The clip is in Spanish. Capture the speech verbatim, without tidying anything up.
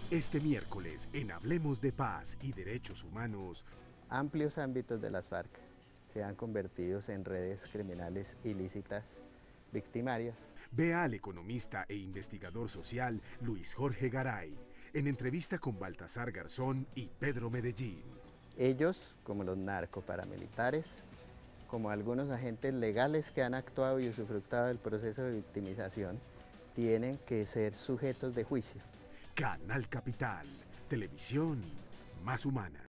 Este miércoles, en Hablemos de Paz y Derechos Humanos, Amplios ámbitos de las FARC se han convertido en redes criminales ilícitas victimarias. vea al economista e investigador social Luis Jorge Garay, en entrevista con Baltasar Garzón y Pedro Medellín. Ellos, como los narcoparamilitares, como algunos agentes legales que han actuado y usufructado del proceso de victimización, tienen que ser sujetos de juicio. Canal Capital, televisión más humana.